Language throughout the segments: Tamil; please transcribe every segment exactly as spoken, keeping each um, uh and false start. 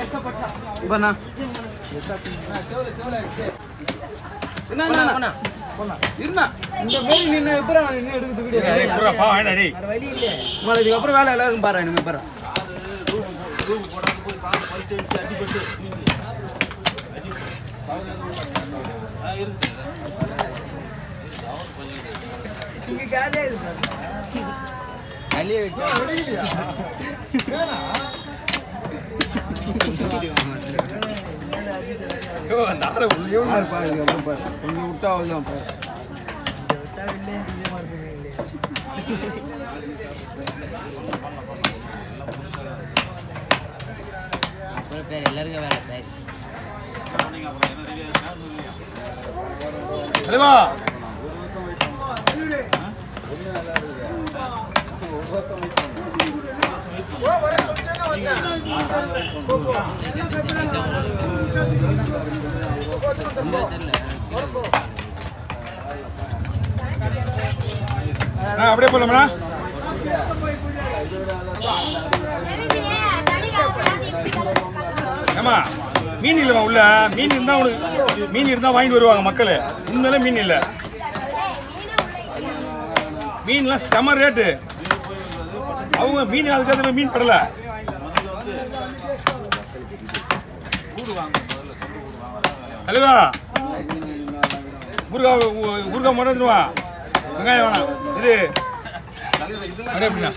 இப்பண்ணா என்ன என்ன இருண்ணா இந்த மாரி நின்று எப்போ நின்று எடுக்கிறது வீடியோ உங்களை இதுக்கப்புறம் வேலை எல்லாருக்கும் பாரு எனக்கு பாரு கொஞ்சம் விட்டா அவ்வளோதான் பாரு பேர் எல்லாருக்கும் வேலை பேர் செல்வா அப்படியே போலாமா ஆமா மீன் இல்லைம்மா உள்ள மீன் இருந்தா உனக்கு மீன் இருந்தா வாங்கிட்டு வருவாங்க மக்கள் உண்மையில மீன் இல்லை மீன்லாம் செம ரேட்டு அவங்க மீன் அதுக்காக மீன் படல அழுதா ஊருகா ஊருகா மறந்துடுவா வெங்காயம் வேணாம் இது அப்படின்னா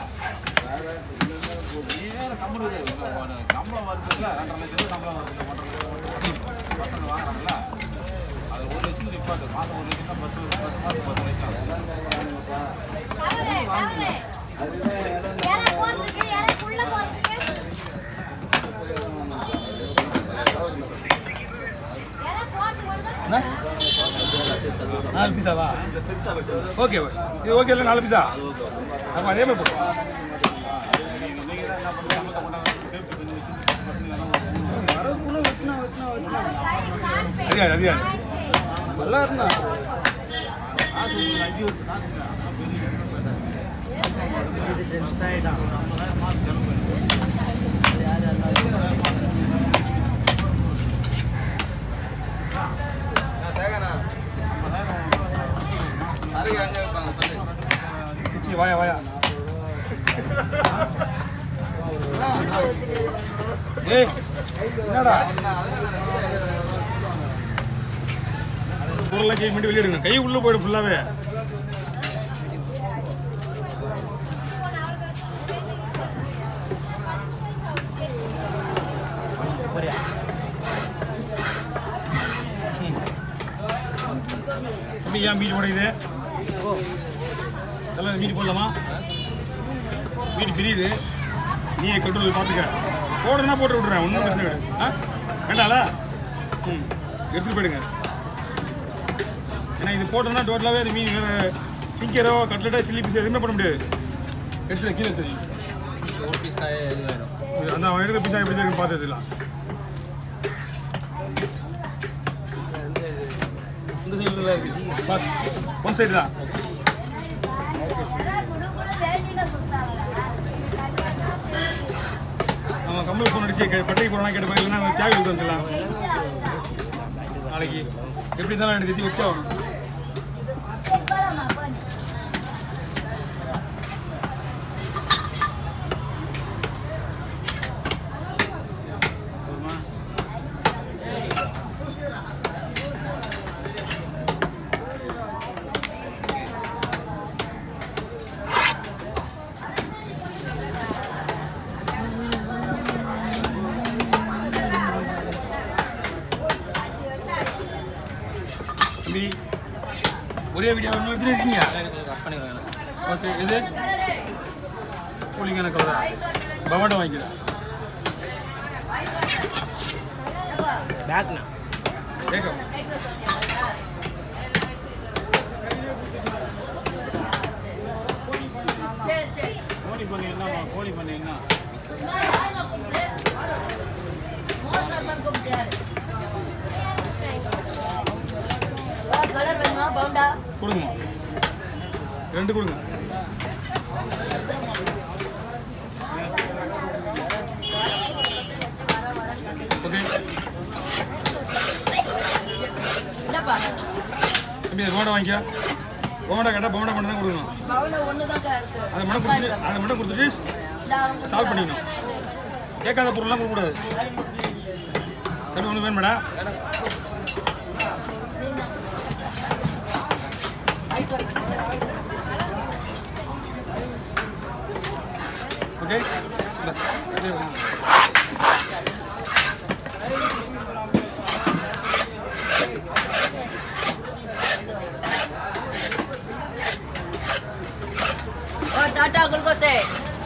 நாலு பீஸாவா ஓகே இது ஓகே இல்லை நாலு பீஸா ஆமாம் அதே மாதிரி போதும் அதிகாரி அதிகாரி நல்லா இருந்தா வாயா வாயா ஏய் என்னடா பொருளை கை மட்டும் வெளியிடுங்க கை உள்ள போயிடும் ஃபுல்லாவே ஏன் மீட் உடையுது எல்லாம் மீட் போடலாமா மீட் பிரியுது நீ கண்ட்ரோல் பார்த்துக்க போடுறதுனா போட்டு விட்றேன் ஒன்றும் பிரச்சனை கிடையாது ஆ வேண்டாம்ல ம் எடுத்துகிட்டு போயிடுங்க ஏன்னா இது போட்டோம்னா டோட்டலாகவே அது மீன் வேறு சிங்கரோ கட்லெட்டோ சில்லி பீஸ் எதுவுமே பண்ண முடியாது எடுத்துட்டு கீழே தெரியும் ஒரு பீஸ் அந்த அவன் எடுத்த பீஸாக எப்படி இருக்குன்னு பார்த்துக்கலாம் பஸ் ஒன் சைடு தான் அவன் கம்பளி ஃபோன் அடிச்சு பட்டைக்கு போனா கேட்டு இல்லைன்னா தேவை எழுத்து வந்துடலாம் நாளைக்கு எப்படி இருந்தாலும் எனக்கு திட்டி வச்சோம் ஒரே வீடியோ ஒன்று இருக்கீங்க ஓகே இது கூலிங்கான கலரா பவாட்டை வாங்கிக்கிறேன் பேக்னா கேட்கும் கோழி பண்ணி என்ன கோழி பண்ணி என்ன கொடுங்க ரெண்டு கொடுங்க ஓகே தம்பி போண்டா வாங்கிக்க. போண்டா கேட்டால் போண்டா மட்டும் தான் கொடுக்கணும். அதை மட்டும் கொடுத்துட்டு அதை மட்டும் கொடுத்துட்டு சால்வ் பண்ணிக்கணும். கேட்காத பொருள்லாம் கொடுக்கக்கூடாது. தம்பி ஒன்று வேணும் மேடம். ஓகே टाटा ग्लूकोज से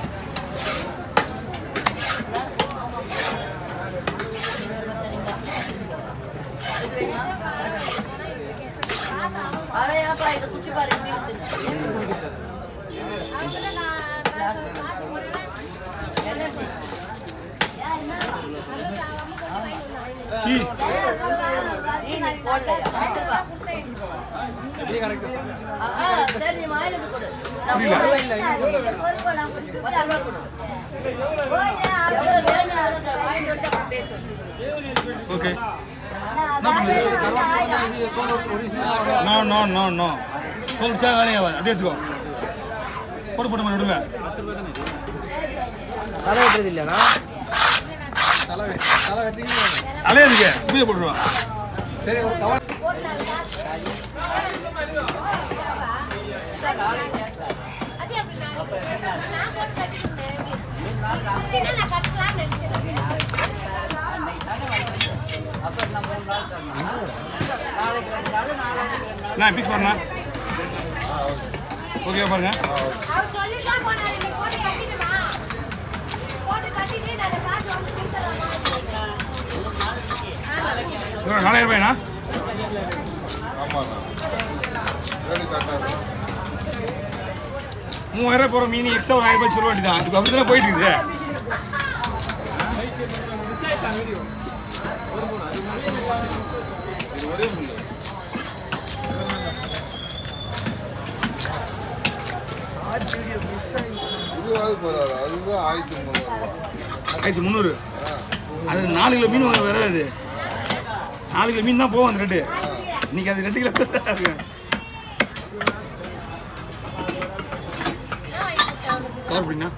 अरे यहाँ पर तो कुछ बार मिलते okay no no no no சொல்லிச்சா வேலையாவது அப்படியே எடுத்துக்கோ. போட்டு போட்டு பண்ணி விடுங்க. தலை வெட்டுறது இல்லையா? தலை தலை வெட்டுறீங்க தலையே இருக்கு இப்படியே போட்டுருவான். சரி ஒரு கவர் நான் பீஸ் பாருங்க. ஓகே பாருங்க. நாலாயிரம் ரூபாய்ண்ணா. மூவாயிரம் போகிற மீன் எக்ஸ்ட்ரா ஒரு ஆயிரம் ரூபாய் சொல்ல வேண்டியதான். அதுக்கு அப்படி தானே போயிட்டு இருக்குது. ஆயிரத்தி முந்நூறு. அது நாலு கிலோ மீன் வராது. நாலு கிலோ மீன் தான் போகும் அந்த ரெட்டு. இன்னைக்கு அது ரெண்டு கிலோ இருக்கு. கவர் அப்படின்னா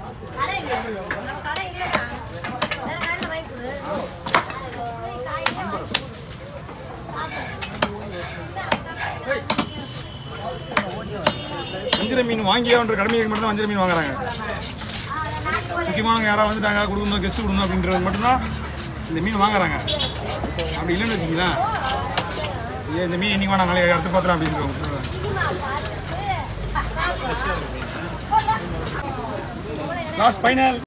வஞ்சிர மீன் வாங்கியான்ற கடமைக்கு மட்டும் தான் வஞ்சிர மீன் வாங்குறாங்க. முக்கியமானவங்க யாராவது வந்துட்டாங்க கொடுக்கணும் கெஸ்ட் கொடுக்கணும் அப்படின்றது மட்டும்தான் இந்த மீன் வாங்குறாங்க. அப்படி இல்லைன்னு வச்சுங்களேன், இந்த மீன் இன்னைக்கு வேணா நாளைக்கு அடுத்து பார்த்துலாம் அப்படின்னு லாஸ்ட் ஃபைனல்.